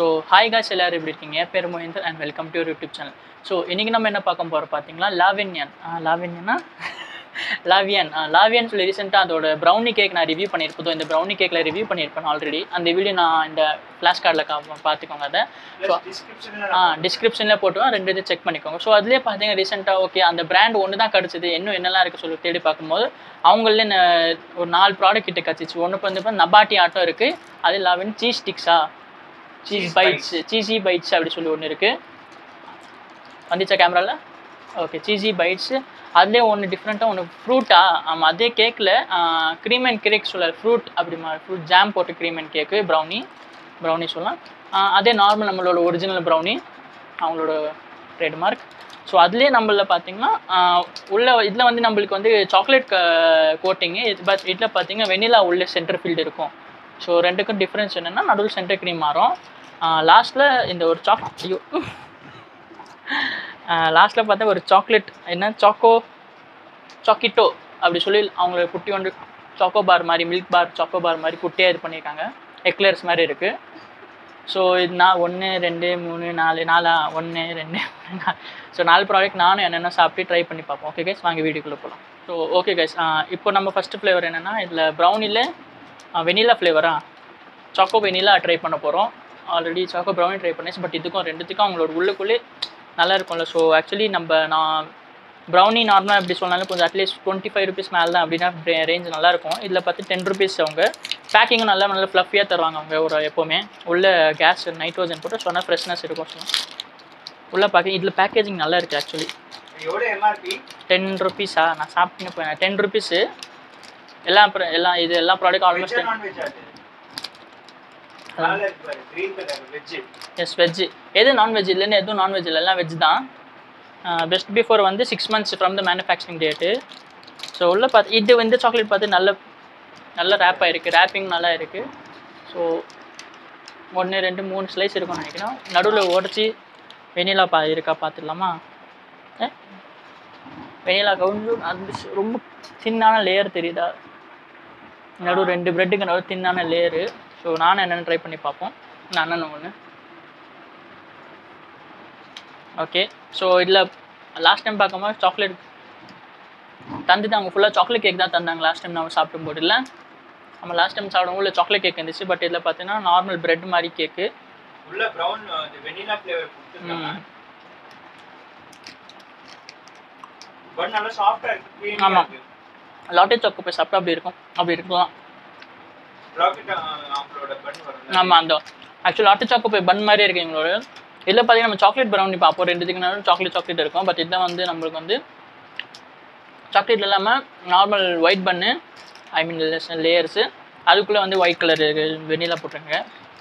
So hi guys எல்லாரும் எப்படி இருக்கீங்க? என் பேர் Mohinder and welcome to YouTube channel. So இன்றைக்கி நம்ம என்ன பார்க்க போகிறோம் பார்த்தீங்களா, லாவியன் சொல்லி ரீசெண்டாக அதோட ப்ரௌனி கேக் நான் ரிவ்யூ பண்ணியிருப்போம். இந்த ப்ரௌனி கேக்கில் ரிவ்யூ பண்ணியிருப்பேன் ஆல்ரெடி. அந்த வீடியோ நான் இந்த ஃப்ளாஷ் கார்டில் பார்த்துக்கோங்க. அதை ஸோ டிஸ்கிரிப்ஷனில் போட்டுவோம், ரெண்டு இது செக் பண்ணிக்கோங்க. ஸோ அதுலேயே பார்த்தீங்கன்னா ரீசெண்டாக ஓகே அந்த பிராண்ட் ஒன்று தான் கிடச்சிது, இன்னும் என்னெல்லாம் இருக்குது சொல்லி தேடி பார்க்கும்போது அவங்களே ஒரு 4 ப்ராடக்ட் கிட்ட கிடச்சிச்சு. ஒன்று வந்து நபாட்டி ஆட்டம் இருக்குது, அது லாவியன் சீஸ் ஸ்டிக்ஸா சீஸி பைட்ஸ் அப்படி சொல்லி ஒன்று இருக்குது. வந்துச்சா கேமராவில்? Okay, cheesy bites. அதுலேயே ஒன்று டிஃப்ரெண்ட்டாக ஒன்று ஃப்ரூட்டா, ஆமாம் அதே கேக்கில் க்ரீம் அண்ட் கேக் சொல்ல ஃப்ரூட் அப்படி ஃப்ரூட் ஜாம் போட்டு க்ரீம் அண்ட் கேக்கு ப்ரௌனி சொல்லலாம். அதே நார்மல் நம்மளோட ஒரிஜினல் ப்ரௌனி அவங்களோட ட்ரேட்மார்க். ஸோ அதுலேயே நம்மளில் பார்த்தீங்கன்னா உள்ள இதில் வந்து நம்மளுக்கு வந்து சாக்லேட் கோட்டிங்கு, பட் இதில் பார்த்தீங்கன்னா வெனிலா உள்ள சென்டர் ஃபீல்டு இருக்கும். ஸோ ரெண்டுக்கும் டிஃப்ரென்ஸ் என்னென்னா நடுவில் சென்டர் க்ரீம் மாறும். லாஸ்ட்டில் இந்த ஒரு லாஸ்ட்டில் பார்த்தா ஒரு சாக்லேட் என்ன சாக்கிட்டோ அப்படி சொல்லி அவங்கள குட்டி ஒன்று சாக்கோ பார் மாதிரி, மில்க் பார் சாக்கோ பார் மாதிரி குட்டியாக இது பண்ணியிருக்காங்க. எக்லர்ஸ் மாதிரி இருக்குது. ஸோ இது நான் 1 2 3 4 1 2 4 ஸோ 4 ப்ராடக்ட் நானும் என்னென்ன சாப்பிட்டு ட்ரை பண்ணி பார்ப்போம். ஓகே கைஸ், வாங்க வீடியோக்குள்ளே போகலாம். ஸோ ஓகே கைஸ், இப்போ நம்ம ஃபஸ்ட்டு ஃப்ளேவர் என்னென்னா இதில் ப்ரௌனியில் வெனிலா ஃப்ளேவரா சாக்கோ வெனிலா ட்ரை பண்ண போகிறோம். ஆல்ரெடி சாக்கோ ப்ரௌனி ட்ரை பண்ணிச்சு, பட் இதுக்கும் ரெண்டுத்துக்கும் அவங்களோட உள்ளுக்குள்ளே நல்லா இருக்கும்ல. ஸோ ஆக்சுவலி நான் ப்ரௌனி நார்மலாக எப்படி சொன்னாலும் கொஞ்சம் அட்லீஸ்ட் 25 ருபீஸ் மேலே தான், அப்படின்னா ரேஞ்ச் நல்லாயிருக்கும். இதில் பார்த்து 10 ருபீஸ். அவங்க பேக்கிங்கும் நல்லா ஃப்ளஃபியாக தருவாங்க அவங்க ஒரு எப்போவுமே. உள்ள கேஸ் நைட்ரோஜன் போட்டு சொன்னால் ஃப்ரெஷ்னஸ் இருக்கும். ஸோ உள்ள இதில் பேக்கேஜிங் நல்லா இருக்குது ஆக்சுவலி. 10 ருபீஸா? நான் சாப்பிட்டுன்னு போனேன் 10 ருபீஸு. எல்லா ப்ராடக்ட் ஆல்மோஸ்ட் எஸ் வெஜ்ஜு. எது நான்வெஜ் இல்லைன்னு எதுவும் நான்வெஜ் இல்லை, எல்லாம் வெஜ் தான். பெஸ்ட் பிஃபோர் வந்து 6 months from the manufacturing date. So உள்ள பார்த்து இது வந்து சாக்லேட் பார்த்து நல்ல ரேப்பாக இருக்குது, ரேப்பிங் நல்லா இருக்குது. ஸோ 1 2 3 ஸ்லைஸ் இருக்கும்னு நினைக்கிறேன். நடுவில் உடச்சி வெனிலா இருக்கா பார்த்துடலாமா? வெனிலா கொஞ்சம் அது ரொம்ப தின்னான லேயர் தெரியுதா? நடுவு 2 ப்ரெட்டுக்கு நடுவு தின்னான லேயரு. ஸோ நானும் என்னென்னு ட்ரை பண்ணி பார்ப்போம். அண்ணன் ஒன்று ஓகே. ஸோ இதில் லாஸ்ட் டைம் பார்க்கும்போது சாக்லேட் தந்துட்டு அவங்க ஃபுல்லாக சாக்லேட் கேக் தான் தந்தாங்க லாஸ்ட் டைம் நம்ம சாப்பிடும்போது. இல்லை நம்ம லாஸ்ட் டைம் சாப்பிடும்போது சாக்லேட் கேக் இருந்துச்சு, பட் இதில் பார்த்தீங்கன்னா நார்மல் பிரெட் மாதிரி கேக்கு. ஆமாம், லாட்டே சாக்கோ போய் சாப்பிட்டா அப்படி இருக்கலாம். ஆமாம், அந்த ஆக்சுவலி லாட்டே சாக்கோ போய் பன் மாதிரியே இருக்குது எங்களோட. இதில் பார்த்தீங்கன்னா நம்ம சாக்லேட் ப்ரௌனி பார்ப்போம், ரெண்டுத்துக்கு சாக்லேட் இருக்கும். பட் இதில் வந்து நம்மளுக்கு வந்து சாக்லேட் இல்லாமல் normal white bun, I mean layers, அதுக்குள்ளே வந்து ஒயிட் கலர் வெனிலா போட்டுருங்க.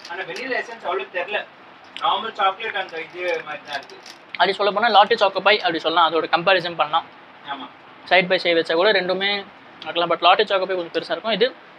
அப்படி சொல்ல போனால் லாட்டே சாக்கோ பை அப்படி சொல்லலாம், அதோட கம்பேரிசன் பண்ணலாம். சைட் பை சைட் வச்சா கூட ரெண்டுமே இருக்கலாம். பட் லாட்டே சாக்கோ பை கொஞ்சம் பெருசாக இருக்கும்.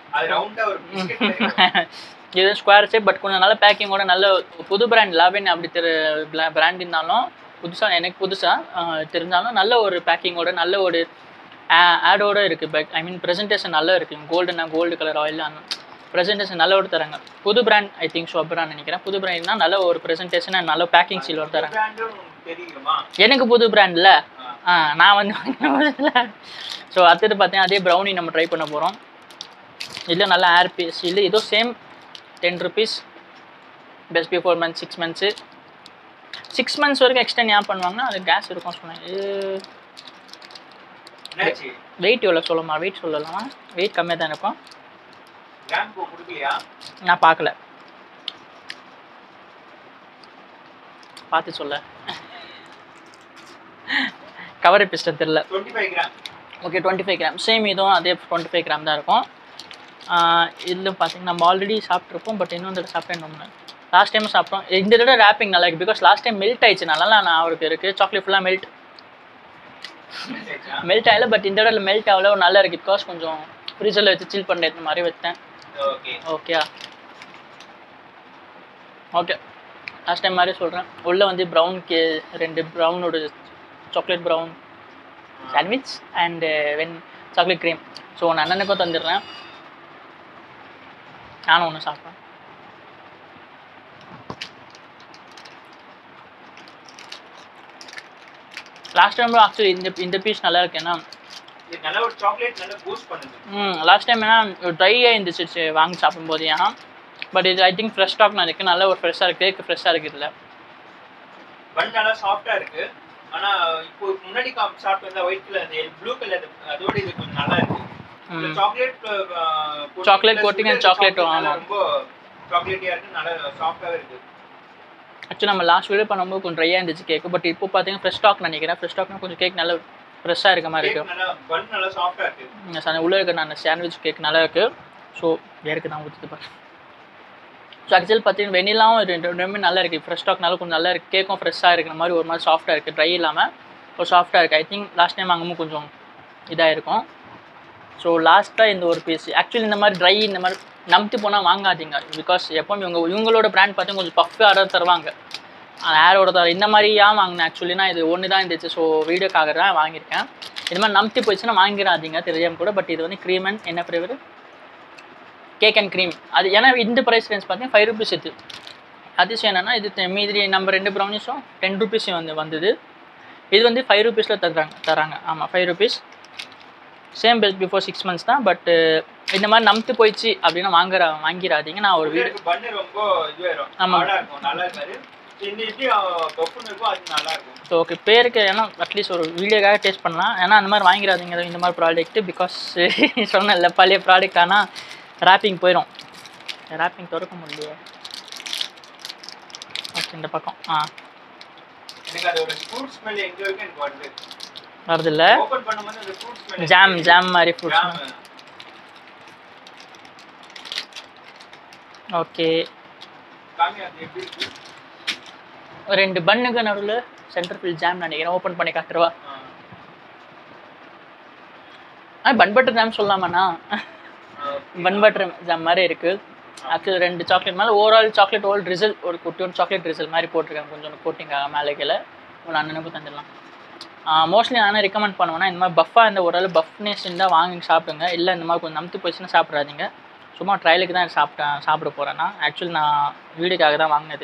இது ஸ்கொயர் ஷேப், பட் கொஞ்சம் நல்ல பேக்கிங்கோட நல்ல புது பிராண்ட் லாவியன் அப்படி பிராண்ட் இருந்தாலும் புதுசாக எனக்கு புதுசாக தெரிஞ்சாலும் நல்ல ஒரு பேக்கிங்கோட நல்ல ஒரு ஆடோட இருக்குது. ஐ மீன் ப்ரெசன்டேஷன் நல்லா இருக்குது. கோல்டு கலர் ஆயில் அந்த ப்ரெசன்டேஷன் நல்ல ஒரு தராங்க. புது பிராண்ட் ஐ திங்க் ஷோப்பரான்னு நினைக்கிறேன். புது பிராண்ட்னா நல்ல ஒரு ப்ரெசன்டேஷன் அண்ட் நல்ல பேக்கிங் சீல் ஒரு தராங்க. எனக்கு புது பிராண்டில் நான் வந்து ஸோ அடுத்தது பார்த்தீங்கன்னா அதே ப்ரௌனி நம்ம ட்ரை பண்ண போகிறோம். இல்லை நல்லா ஏர் பீஸ் இல்லை, இதோ same 10 rupees. Best before month 6 months 6 months வரைக்கும் எக்ஸ்டெண்ட் ஏன் பண்ணுவாங்கன்னா அது கேஸ் இருக்கும் சொன்னாங்க. வெயிட் எவ்வளோ சொல்லமா? வெயிட் சொல்லலாமா? வெயிட் கம்மியாக தான் இருக்கும். நான் பார்க்கல, பார்த்து சொல்ல கவர் பிஸ்டன் தெரில. ஓகே 25 கிராம் சேம், இதுவும் அதே 25 கிராம் தான் இருக்கும். இதில் பார்த்தீங்கன்னா நம்ம ஆல்ரெடி சாப்பிட்ருப்போம், பட் இன்னும் தடவை சாப்பிட்டேன். லாஸ்ட் டைம் சாப்பிட்டோம். இந்த தடவை ரேப்பிங் நல்லா இருக்குது, பிகாஸ் லாஸ்ட் டைம் மெல்ட் ஆயிடுச்சு. நல்லா நான் அவருக்கு இருக்குது சாக்லேட் ஃபுல்லாக மெல்ட் ஆகலை, பட் இந்த தடவை மெல்ட் ஆகல நல்லா இருக்குது. பிகாஸ் கொஞ்சம் ஃப்ரீசரில் வச்சு சில் பண்ண இந்த மாதிரி வச்சேன். ஓகே லாஸ்ட் டைம் மாதிரி சொல்கிறேன். உள்ளே வந்து ப்ரௌன் 2 ப்ரௌனோட chocolate brown sandwich and chocolate cream. So நான் அண்ணனுக்கும் தந்துடுறேன், நானும் ஒன்று சாப்பிட்றேன். லாஸ்ட் டைம் ஆக்சுவலி இந்த பீஸ் நல்லா இருக்கு. ஏன்னா இது நல்ல ஒரு சாக்லேட் நல்ல பூஸ்ட் பண்ணுது. லாஸ்ட் டைம் ஏன்னா ட்ரையாக இருந்துச்சு வாங்கி சாப்பிடும்போது. ஏன்னா பட் இது ஐ திங்க் ஃப்ரெஷ் ஸ்டாக் நினைக்கிறேன். நல்ல ஒரு ஃப்ரெஷ்ஷாக இருக்குது. கேக்கு ஃப்ரெஷ்ஷாக இருக்குது. இதில் பன் நல்லா சாஃப்டாக இருக்குது. ஆனால் இப்போ முன்னாடி சாப்பிட்டு வந்தால் ஒயிட் கலர் அந்த ப்ளூ கலர் அதோட இது கொஞ்சம் நல்லா இருக்குது. சாக்லேட் கோட்டிங் அண்ட் சாக்லேட் ரொம்ப சாக்லேட்டியாக இருக்குது. நல்லா சாஃப்டாகவே இருக்குது. ஆக்சுவலி நம்ம லாஸ்ட் வீடியோ பண்ணும்போது கொஞ்சம் ட்ரையாக இருந்துச்சு கேக்கு. பட் இப்போ பார்த்தீங்கன்னா ஃப்ரெஷ் ஸ்டாக் நினைக்கிறேன். ஃப்ரெஷ் ஸ்டாக்னா கொஞ்சம் கேக் நல்லா ஃப்ரெஷ்ஷாக இருக்க மாதிரி இருக்குது. பன் நல்லா சாஃப்டாக இருக்குது. உள்ளே இருக்க நான் சாண்ட்விச் கேக் நல்லா இருக்குது. ஸோ வேறுக்கு தான் ஊற்றுது பாரு. ஸோ ஆக்சுவலி பார்த்தீங்கன்னா வெனிலாவும் ரெண்டுமே நல்லா இருக்குது. ஃப்ரெஷ் ஸ்டாக்னால கொஞ்சம் நல்லா இருக்குது. கேக்கும் ஃப்ரெஷ்ஷாக இருக்கிற மாதிரி ஒரு மாதிரி சாஃப்டாக இருக்குது. ட்ரை இல்லாமல் ஒரு சாஃப்டாக இருக்குது. ஐ திங்க் லாஸ்ட் டைம் வாங்கும்போது கொஞ்சம் இதாக இருக்கும். ஸோ லாஸ்ட்டாக இந்த ஒரு பீஸ் ஆக்சுவலி இந்த மாதிரி ட்ரை இந்த மாதிரி நம்பி போனால் வாங்காதீங்க. பிகாஸ் எப்போவும் இவங்களோட பிராண்ட் பார்த்தீங்கன்னா கொஞ்சம் பஃபாக தருவாங்க. யாரோட தர இந்த மாதிரியா வாங்கினேன். ஆக்சுவலினா இது ஒன்று தான் இருந்துச்சு. ஸோ வீடியோக்காக தான் வாங்கியிருக்கேன். இது மாதிரி நம்பி போயிடுச்சுன்னா வாங்கிடாதீங்க தெரியாமல் கூட. பட் இது வந்து க்ரீம் அண்ட் என்ன ஃப்ளேவர் கேக் அண்ட் க்ரீம். அது ஏன்னா இந்த ப்ரைஸ் ரேஞ்ச் பார்த்தீங்கன்னா 5 rupees இது. அதிசயம் என்னென்னா இது மீதி நம்ம 2 ப்ரௌனிஸும் 10 rupees வந்தது. இது வந்து 5 rupeesல தராங்க. ஆமாம் 5 rupees. Same best before 6 months தான். பட் இந்த மாதிரி நம்பி போயிடுச்சு அப்படின்னா வாங்கிடாதீங்க. நான் ஒரு வீடியோ ஆமாம் ஸோ ஓகே பேருக்கு ஏன்னா அட்லீஸ்ட் ஒரு வீடியோக்காக டேஸ்ட் பண்ணலாம். ஏன்னா அந்த மாதிரி வாங்கிடாதீங்க இந்த மாதிரி ப்ராடக்ட்டு. பிகாஸ் சொன்னேன்ல பழைய ப்ராடக்ட் ஆனால் ராப்பிங் போயிடும். ராப்பிங் திறக்க முடியலையே. ஓகே இந்த பக்கம் வருதில்ல ஜாம் மாதிரி ஃப்ரூட்ஸ். ஓகே 2 பன்னுக்கு நடுவில் சென்டர் ஃபில் ஜாம் நினைக்கிறேன். ஓப்பன் பண்ணி காட்டுருவா. பன் பட்டர் ஜாம் சொல்லலாமாண்ணா? பன் பட்டர் ஜாம் மாதிரி இருக்குது. ஆக்சுவலி 2 சாக்லேட் மேலே ஓவரால் சாக்லேட் ஓல் ட்ரிசல் ஒரு குட்டியோட சாக்லேட் ட்ரிசல் மாதிரி போட்டிருக்காங்க. கொஞ்சம் கோட்டிங்காக மேலே கீழே ஒரு அண்ணனுக்கும் தந்துடலாம். மோஸ்ட்லி நான் ரெக்கமெண்ட் பண்ணுவேன்னா இந்த மாதிரி பஃபாக இந்த ஓரளவு பஃப்னஸ் இருந்தால் வாங்கி சாப்பிடுங்க. இல்லை இந்த மாதிரி கொஞ்சம் நம்பி போயிடுச்சுன்னா சாப்பிட்றாதீங்க. சும்மா ட்ரையலுக்கு தான் சாப்பிட போகிறேன்னா. ஆக்சுவலி நான் வீடியோக்காக தான் வாங்கினது.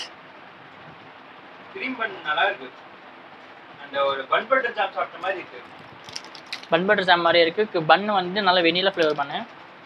கிரீம் பன் நல்லா இருக்கு. அந்த ஒரு பன் பட்டர் ஜாம் சாப்பிட்ட மாதிரி இருக்கு. பன் பட்டர் ஜாம் மாதிரி இருக்கு. பன் வந்து நல்ல வெனிலா ஃப்ளேவர் பண்ணு.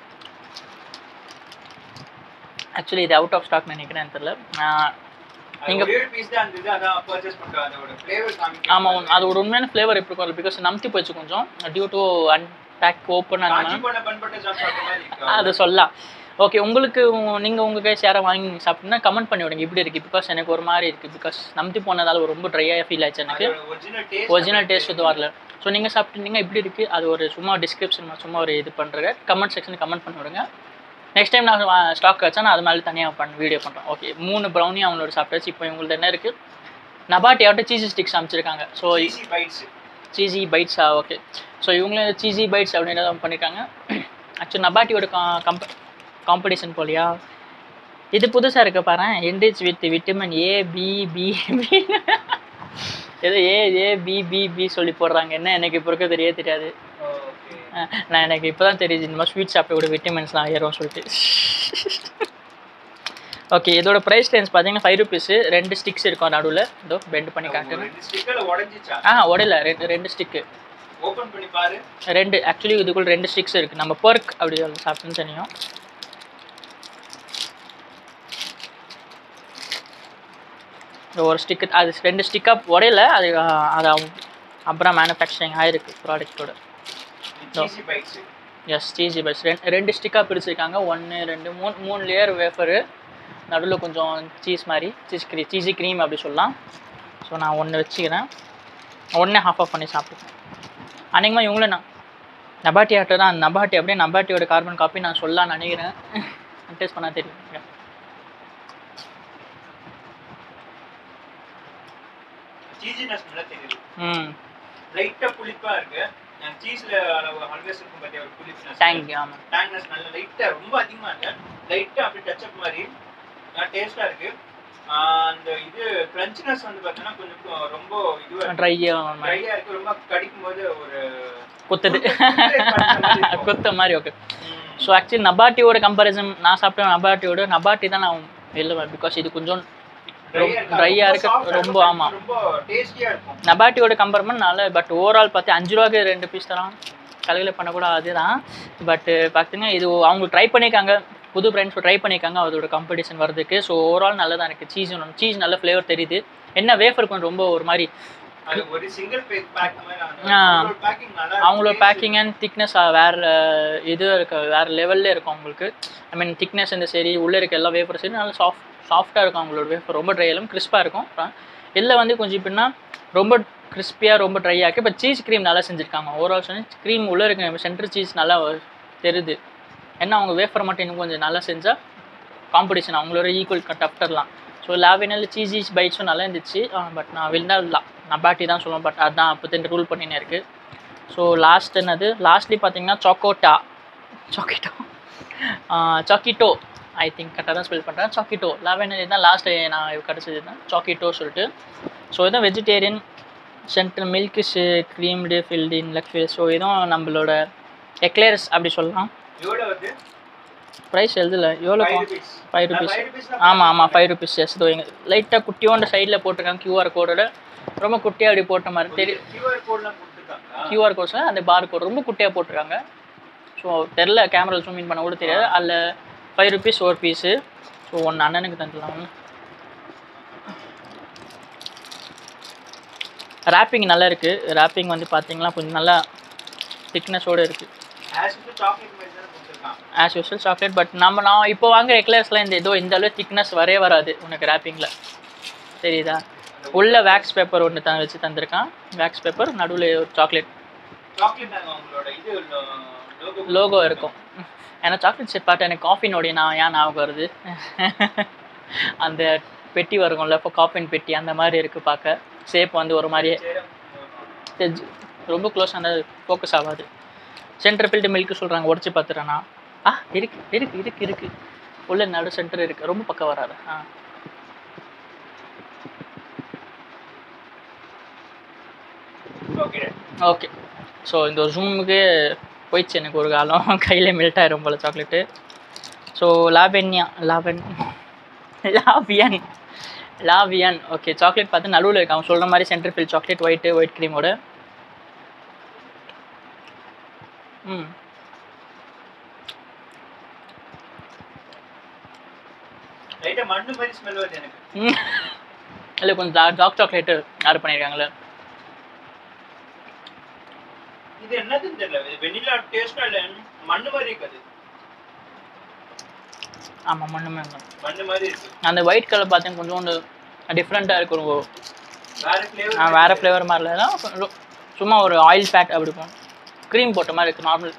ஆக்சுவலி இது அவுட் ஆஃப் ஸ்டாக் நினைக்கிறேன் தெரியல. நீங்க ஒரு பீஸ் தான் இருந்தது அத பர்சேஸ் பண்றோம். அதோட ஃப்ளேவர் காமிக்க. ஆமா அது ஒரு உண்மையான ஃப்ளேவர் எப்படி இருக்கும் பிகாஸ் நம்பி போச்சு கொஞ்சம் டியூ டு அன்பேக் ஓபன் ஆனது. பன் பட்டர் ஜாம் சாப்பிட்ட மாதிரி இருக்கு. அது சொல்லலாம். ஓகே உங்களுக்கு நீங்கள் உங்கள் கைஸ் யாரை வாங்கி சாப்பிட்டீங்கன்னா கமெண்ட் பண்ணி விடுங்க இப்படி இருக்குது. பிகாஸ் எனக்கு ஒரு மாதிரி இருக்குது. பிகாஸ் நம்பி போனதால் ரொம்ப ட்ரையாக ஃபீல் ஆச்சு எனக்கு. ஒரிஜினல் டேஸ்ட் இது வரல. ஸோ நீங்கள் சாப்பிட்டீங்கன்னா இப்படி இருக்குது. அது ஒரு சும்மா டிஸ்கிரிப்ஷன் சும்மா ஒரு இது பண்ணுறேன். கமெண்ட் செக்ஷனில் கமெண்ட் பண்ணி விடுங்க. நெக்ஸ்ட் டைம் நான் ஸ்டாக் வச்சா நான் அது மேலே தனியாக வீடியோ பண்ணுறேன். ஓகே 3 ப்ரௌனி அவங்களோட சாப்பிட்டாச்சு. இப்போ இவங்களுக்கு என்ன இருக்குது நபாட்டியாட்ட சீஸி ஸ்டிக்ஸ் அமைச்சிருக்காங்க. ஸோ சீஸி பைட்ஸா ஓகே. ஸோ இவங்களும் சீஸி பைட்ஸ் அப்படின்னு பண்ணியிருக்காங்க. ஆக்சுவலி நபாட்டியோட காம்படிஷன் போலியா இது புதுசாக இருக்க பாரு. Enrich with vitamin A B B ஏதோ ஏ சொல்லி போடுறாங்க. என்ன எனக்கு இப்போ இருக்க தெரியாது. நான் எனக்கு இப்போ தான் தெரியுது இந்த மாதிரி ஸ்வீட் சாப்பிட்ட கூட விட்டமின்ஸ்லாம் ஏறும் சொல்லிட்டு. ஓகே இதோட ப்ரைஸ் ரேஞ்ச் பார்த்தீங்கன்னா 5 rupees. 2 ஸ்டிக்ஸ் இருக்கும் நடுவில். இதோ பெண்ட் பண்ணி காட்டுறேன். உடையில 2 ஸ்டிக்கு ஓபன் பண்ணி பாரு. 2 ஆக்சுவலி இதுக்குள்ள 2 ஸ்டிக்ஸ் இருக்குது. நம்ம பர்க் அப்படி சாப்பிட்டுன்னு தெரியும். ஒரு ஸ்டிக்கு அது 2 ஸ்டிக்காக உடையில அது அப்புறம் மேனுஃபேக்சரிங் ஆகிருக்கு ப்ராடக்டோட. எஸ் சீஸி பைட்ஸ் 2 ஸ்டிக்காக பிரிச்சுருக்காங்க. 1 2 3 லேயர் வேஃபரு நடுவில் கொஞ்சம் சீஸ் மாதிரி சீஸி க்ரீம் அப்படி சொல்லலாம். ஸோ நான் 1 வச்சுக்கிறேன். 1 half பண்ணி சாப்பிடுவேன். அன்றைக்குமா இவங்களும் நான் நபாட்டி ஆட்டோ தான். நபாட்டி அப்படியே நபாட்டியோட கார்பன் காப்பி நான் சொல்லலாம்னு நினைக்கிறேன். டேஸ்ட் பண்ணால் தெரியும். சீஸினஸ் நல்லா தெரியுது. லைட்டா புளிப்பா இருக்கு. சீஸ்ல ஆல்வேஸ் இருக்கும் பத்தியா ஒரு புளிப்னஸ். டேங்னஸ் நல்ல லைட்டா ரொம்ப அதிகமா இல்ல. லைட்டா அப்படியே டச் அப் மாதிரி டேஸ்டா இருக்கு. அந்த இது கிரன்ச்சினஸ் வந்து பார்த்தீங்கன்னா கொஞ்சம் ரொம்ப இதுவா ட்ரையா இருக்கு. ரொம்ப கடிக்கும்போது ஒரு குத்த மாதிரி. ஓகே ஸோ ஆக்சுவலி நபாட்டியோட கம்பேரிசன் நான் சாப்பிட்டேன். நபாட்டி தான் நான் இல்லை பிகாஸ் இது கொஞ்சம் ட்ரையாக இருக்குது ரொம்ப. ஆமாம், ரொம்ப டேஸ்டியாக இருக்கும். நபாட்டியோட கம்பேர் பண்ண நல்லா. பட் ஓவரால் பார்த்து 5 ரூபாய்க்கு 2 பீஸ் தரான். கலையில் பண்ணக்கூட அதுதான். பட்டு பார்த்தீங்கன்னா இது அவங்க ட்ரை பண்ணியிருக்காங்க, புது பிராண்ட்ஸ் ட்ரை பண்ணியிருக்காங்க அதோட காம்படிஷன் வரதுக்கு. ஸோ ஓவரால் நல்லா தான் இருக்குது. சீஸ் நல்ல ஃப்ளேவர் தெரியுது. என்ன வேஃபர் கொஞ்சம் ரொம்ப ஒரு மாதிரி ஒரு சிங்கிள் பேக் மாதிரி அவங்களோட பேக்கிங் அண்ட் திக்னஸ் வேறு இது இருக்க வேறு லெவலில் இருக்கும் அவங்களுக்கு. ஐ மீன் திக்னஸ் இந்த சரி உள்ளே இருக்க எல்லா வேஃபர் சரி நல்லா சாஃப்டாக இருக்கும் அவங்களோட வேஃபர். ரொம்ப ட்ரை எல்லாம் கிறிஸ்பாக இருக்கும். எல்லாம் வந்து கொஞ்சம் இப்படின்னா ரொம்ப கிறிஸ்பியாக ரொம்ப ட்ரை ஆக்கி. இப்போ சீஸ் க்ரீம் நல்லா செஞ்சுருக்காங்க. ஓவரால் சொன்னி க்ரீம் உள்ளே இருக்க சென்டர் சீஸ் நல்லா தெரியுது. ஏன்னா அவங்க வேஃபர் மட்டும் இன்னும் கொஞ்சம் நல்லா செஞ்சால் காம்படிஷன் அவங்களோட ஈக்குவல் டஃப்டர்லாம். ஸோ லாவினில் சீஸ் பைட்ஸும் நல்லா இருந்துச்சு. பட் நான் விழுந்தால் நபாட்டி தான் சொல்லுவேன். பட் அதுதான் அப்போ தான் ரூல் பண்ணினே இருக்குது. ஸோ லாஸ்ட்லி பார்த்தீங்கன்னா சாக்கிட்டோ ஐ திங்க் கரெக்டாக தான் ஸ்பெல் பண்ணுறேன். சாக்கிட்டோ லாவினில் தான் லாஸ்ட்டு நான் கிடச்சது தான் சாக்கிட்டோ சொல்லிட்டு. ஸோ இதுதான் vegetarian central milk creamed filled in லக்ஃபேஸ். ஸோ இதுவும் நம்மளோட எக்லேர்ஸ் அப்படி சொல்லலாம். ப்ரைஸ் எழுதல எவ்வளோ 5 rupees. ஆமாம் 5 rupees. எஸ் இதோ எங்கள் லைட்டாக குட்டியோண்ட சைடில் போட்டிருக்காங்க கியூஆர் கோடோட. ரொம்ப குட்டியாக அப்படி போட்ட மாதிரி தெரியும். கியூஆர் கோட்ஸில் அந்த பார் கோட் ரொம்ப குட்டியாக போட்டிருக்காங்க. ஸோ தெரில கேமரா ஜூம் இன் பண்ண கூட தெரியாது. அதில் 5 rupees ஒரு பீஸு. ஸோ ஒன்று அண்ணனுக்கு தந்துடலாம். ரேப்பிங் நல்லா இருக்குது. ரேப்பிங் வந்து பார்த்தீங்கன்னா கொஞ்சம் நல்லா திக்னஸோடு இருக்குது. As usual chocolate. பட் நான் இப்போ வாங்குற எக்லர்ஸ்லாம் இந்த அளவு திக்னஸ் வராது உனக்கு ரேப்பிங்கில் தெரியுதா. உள்ள வேக்ஸ் பேப்பர் ஒன்று வச்சு தந்திருக்கான். வேக்ஸ் பேப்பர் நடுவில் ஒரு சாக்லேட் லோகோ இருக்கும். ஏன்னா சாக்லேட் ஷேப் பார்த்து எனக்கு காஃபினோடைய ஏன் ஞாபகம் வருது. அந்த பெட்டி வரும்ல இப்போ காஃபின் பெட்டி அந்த மாதிரி இருக்குது பார்க்க. ஷேப் வந்து ஒரு மாதிரியே ரொம்ப க்ளோஸ் அந்த ஃபோக்கஸ் ஆகாது. சென்டர் ஃபில்டு மில்க்கு சொல்கிறாங்க. உடச்சி பார்த்துறேன்னா இருக்கு உள்ள நடு சென்டர் இருக்குது. ரொம்ப பக்கம் வராது. ஓகே. ஸோ இந்த ஒரு ஜூமுக்கு போயிடுச்சு எனக்கு ஒரு காலம். கையில் மெல்ட் ஆயிரும் போல் சாக்லேட்டு. ஸோ லாவியன் ஓகே. சாக்லேட் பார்த்து நடுவில் இருக்கு. அவன் சொல்கிற மாதிரி சென்டர் ஃபில் சாக்லேட் ஒயிட் க்ரீமோட. இல்லை கொஞ்சம் டார்க் சாக்லேட்டு ஆர்டர் பண்ணியிருக்காங்களே. இது என்னதுன்னு தெரியல. வெனிலா டேஸ்டா இல்ல மண்ணு மாதிரி இருக்குது. ஆமாம் மண்ணு மாதிரி இருக்கு. அந்த ஒயிட் கலர் பார்த்தீங்கன்னா கொஞ்சம் டிஃப்ரெண்ட்டாக இருக்கும். வேறு ஃப்ளேவர் மாதிரி இல்லை. சும்மா ஒரு ஆயில் பேக் அப்படி இருக்கும். க்ரீம் போட்ட மாதிரி இருக்குது நார்மல்.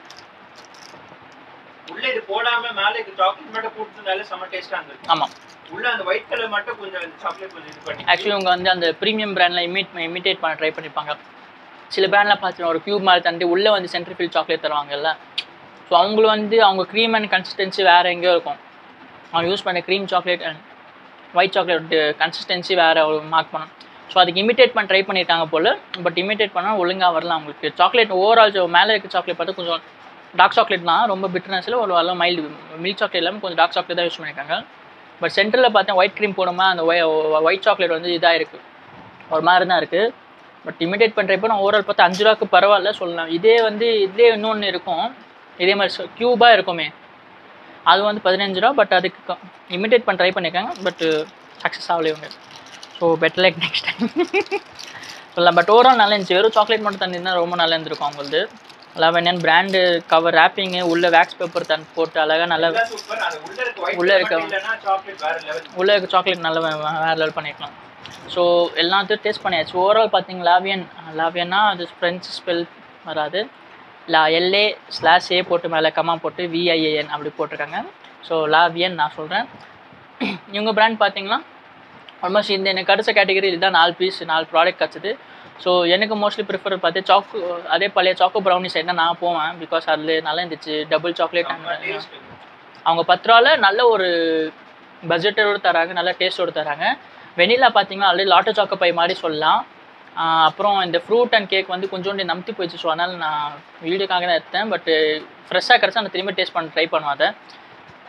உள்ள இது போடாம மேல இது சாக்லேட் மட்டும் போட்டுனால செம டேஸ்டா இருந்துச்சு. ஆமாம். உள்ள அந்த ஒயிட் கலர் மட்டும் கொஞ்சம் சாக்லேட் கொஞ்சம் இது பண்ணி. ஆக்சுவலி அவங்க வந்து அந்த ப்ரீமியம் பிராண்ட்ல இமிட்டேட் பண்ண ட்ரை பண்ணியிருப்பாங்க. சில பிராண்ட்லாம் பார்த்தீங்கன்னா ஒரு க்யூப் மாதிரி தந்து உள்ளே வந்து சென்டர் ஃபில் சாக்லேட் தருவாங்கல்ல. ஸோ அவங்களும் வந்து அவங்க க்ரீம் அண்ட் கன்சிஸ்டன்சி வேறு எங்கேயோ இருக்கும். அவங்க யூஸ் பண்ண cream chocolate and white chocolate consistency வேறு மார்க் பண்ணணும். ஸோ அதுக்கு இமிட்டேட் பண்ண ட்ரை பண்ணியிருக்காங்க போல். பட் இமிட்டேட் பண்ணால் ஒழுங்காக வரலாம் அவங்களுக்கு. சாக்லேட் ஓவரால் மேலே இருக்க சாக்லேட் பார்த்து கொஞ்சம் டார்க் சாக்லேட் தான். ரொம்ப பிட்டர்னஸில் ஒரு நல்லா மைல்டு மில்க் சாக்லேட் இல்லாமல் கொஞ்சம் டார்க் சாக்லேட் தான் யூஸ் பண்ணியிருக்காங்க. பட் சென்டரில் பார்த்தா ஒயிட் க்ரீம் போடுமா அந்த ஒயிட் சாக்லேட் வந்து இதாக இருக்குது ஒரு மாதிரி தான் இருக்குது. பட் இமிட்டேட் பண்ணுறப்போ நான் ஓவரால் பார்த்தா 5 ரூபாய்க்கு பரவாயில்ல சொல்லலாம். இதே இன்னொன்று இருக்கும் இதே மாதிரி க்யூபாக இருக்குமே அது வந்து 15 ரூபா. பட் அதுக்கு இமிட்டேட் பண்ண ட்ரை பண்ணியிருக்காங்க. பட் சக்ஸஸ் ஆகலை இவங்க. So better like next time சொல்லலாம். பட் ஓவரால் நல்லா இருந்துச்சு. வெறும் சாக்லேட் மட்டும் தந்திருந்தா ரொம்ப நல்லா இருந்திருக்கும் அவங்களுக்கு. லாவியன் பிராண்டு கவர் ரேப்பிங்கு உள்ள வேக்ஸ் பேப்பர் போட்டு அழகாக நல்லா உள்ளே இருக்க சாக்லேட் நல்லா வேறு லெவல் பண்ணிக்கலாம். ஸோ எல்லாத்தையும் டேஸ்ட் பண்ணியாச்சு. ஓவரால் பார்த்தீங்கன்னா லாவியன்னா அது ஃப்ரெஞ்ச் ஸ்பெல் வராது. LA/A போட்டு மேலே கம்மா போட்டு VIAN அப்படி போட்டிருக்காங்க. ஸோ லாவியன் நான் சொல்கிறேன். இவங்க பிராண்ட் பார்த்தீங்கன்னா ஆல்மோஸ்ட் எனக்கு கிடச்ச கேட்டகரி இதுதான் 4 ப்ராடக்ட் கிடச்சிது. ஸோ எனக்கு மோஸ்ட்லி ப்ரிஃபர் பார்த்து அதே பழைய சாக்கோ ப்ரௌனி சைட் தான் நான் போவேன். பிகாஸ் அதில் நல்லா இருந்துச்சு. டபுள் சாக்லேட் அவங்க 10 ரூபாவில் நல்ல ஒரு பட்ஜெட்டோடு தராங்க. நல்ல டேஸ்ட்டோடு தராங்க. வெனிலா பார்த்தீங்கன்னா ஆல்ரெடி லாட்டோ சாக்கோ பை மாதிரி சொல்லலாம். அப்புறம் இந்த ஃப்ரூட் அண்ட் கேக் வந்து கொஞ்சோண்டு நம்பி போயிடுச்சு. ஸோ அதனால் நான் வீடியோக்காக தான் எடுத்தேன். பட் ஃப்ரெஷ்ஷாக கிடச்சா நான் திரும்ப டேஸ்ட் பண்ண ட்ரை பண்ணுவேன். அதை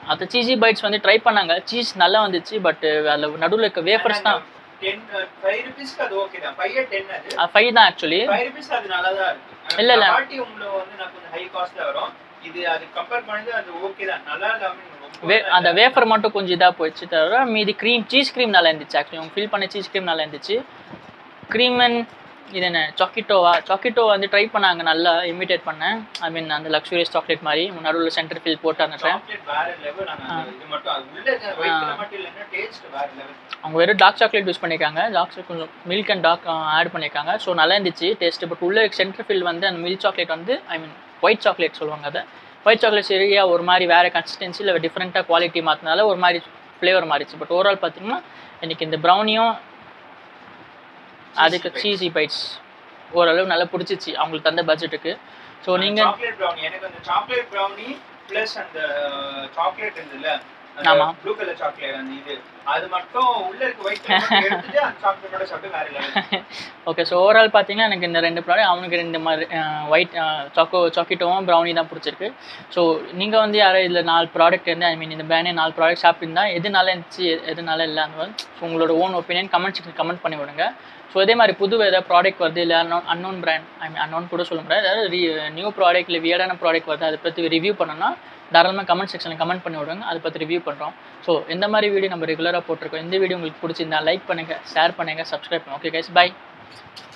அந்த சீஸி பைட்ஸ் வந்து ட்ரை பண்ணாங்க, சீஸ் நல்லா வந்துச்சு. பட் அதில் நடுவில் இருக்க வேஃபர்ஸ் தான் 5 ரூபீஸ்க்கு அது ஓகே தான். 5 10 அது 5 தான் ஆக்சுவலி. 5 ரூபீஸ் அது நல்லா தான் இருக்கு. இல்ல இல்ல பாட்டி உங்களுக்கு வந்து நான் கொஞ்சம் ஹை காஸ்ட்ல வரும். இது அது கம்பேர் பண்ணது அது ஓகே தான். நல்லா இல்லாம அந்த வேஃபர் மட்டும் கொஞ்சம் இதாக போயிடுச்சு தவிர மீதி சீஸ் க்ரீம் நல்லா இருந்துச்சு. ஆக்சுவலி அவங்க ஃபில் பண்ண சீஸ் க்ரீம் நல்லா இருந்துச்சு. க்ரீம் அண்ட் இது என்ன சாக்கிட்டோ வந்து ட்ரை பண்ணாங்க, நல்லா இமிட்டேட் பண்ணேன். ஐ மீன் அந்த லக்ஸூரியஸ் சாக்லேட் மாதிரி நடுவில் சென்டர் ஃபில் போட்டு அந்த அவங்க வெறும் டார்க் சாக்லேட் யூஸ் பண்ணியிருக்காங்க. கொஞ்சம் மில்க் அண்ட் டார்க் ஆட் பண்ணியிருக்காங்க. ஸோ நல்லா இருந்துச்சு டேஸ்ட்டு. பட் உள்ள சென்டர் ஃபில் வந்து அந்த மில்க் சாக்லேட் வந்து ஐ மீன் ஒயிட் சாக்லேட் சொல்லுவாங்க. அதை ஒயிட் சாக்லேட் சரியாக ஒரு மாதிரி வேறு கன்சிஸ்டன்சி இல்லை டிஃப்ரெண்ட்டாக குவாலிட்டி மாற்றினால ஒரு மாதிரி ஃப்ளேவர் மாறிச்சு. பட் ஓவரால் பார்த்தீங்கன்னா எனக்கு இந்த ப்ரௌனியும் அதுக்கு சீஸி பைட்ஸ் ஓரளவு நல்லா பிடிச்சிச்சு அவங்களுக்கு தந்த பட்ஜெட்டுக்கு. ஸோ நீங்கள் சாக்லேட் ப்ரௌனி எனக்கு அந்த சாக்லேட் ப்ரௌனி ப்ளஸ் அந்த சாக்லேட் இருந்துல்ல ஆமாம் ப்ளூ கலர் சாக்லேட் அந்த இது அது மட்டும் உள்ள இருக்க ஒயிட் கலர் எடுத்துட்டு அந்த சாக்லேட்டோட சாப்பிட்டு வேற லெவல். ஓகே, ஸோ ஓவரால் பார்த்தீங்கன்னா எனக்கு இந்த 2 ப்ராடக்ட் அவனுக்கு 2 மாதிரி ஒயிட் சாக்கோட்டோவும் ப்ரௌனி தான் பிடிச்சிருக்கு. ஸோ நீங்கள் வந்து யாரும் இதில் 4 ப்ராடக்ட் இருந்து ஐ மீன் இந்த பிராண்டே 4 ப்ராடக்ட் ஷாப்பிங் தான் எது நல்லா இருந்துச்சு எதுனால இல்லை அந்த மாதிரி ஸோ உங்களோட own opinion comment section comment பண்ணி விடுங்க. ஸோ இதே மாதிரி புது ஏதாவது ப்ராடக்ட் வருது இல்லை unknown brand I mean unknown கூட சொல்ல முடியாது, அதாவது நியூ ப்ராடக்ட் இல்லை வியர்டான ப்ராடக்ட் வருது அதை பற்றி ரிவ்யூ பண்ணணும்னா தாராளமாக கமெண்ட் செக்ஷனில் கமெண்ட் பண்ணி விடுங்க, அதை பற்றி ரிவ்யூ பண்ணுறோம். ஸோ இந்த மாதிரி வீடியோ நம்ம ரெகுலராக போட்டிருக்கோம். இந்த வீடியோ உங்களுக்கு பிடிச்சிருந்தா லைக் பண்ணுங்கள், ஷேர் பண்ணுங்கள், சப்ஸ்கிரைப் பண்ணுங்கள். Okay guys, by.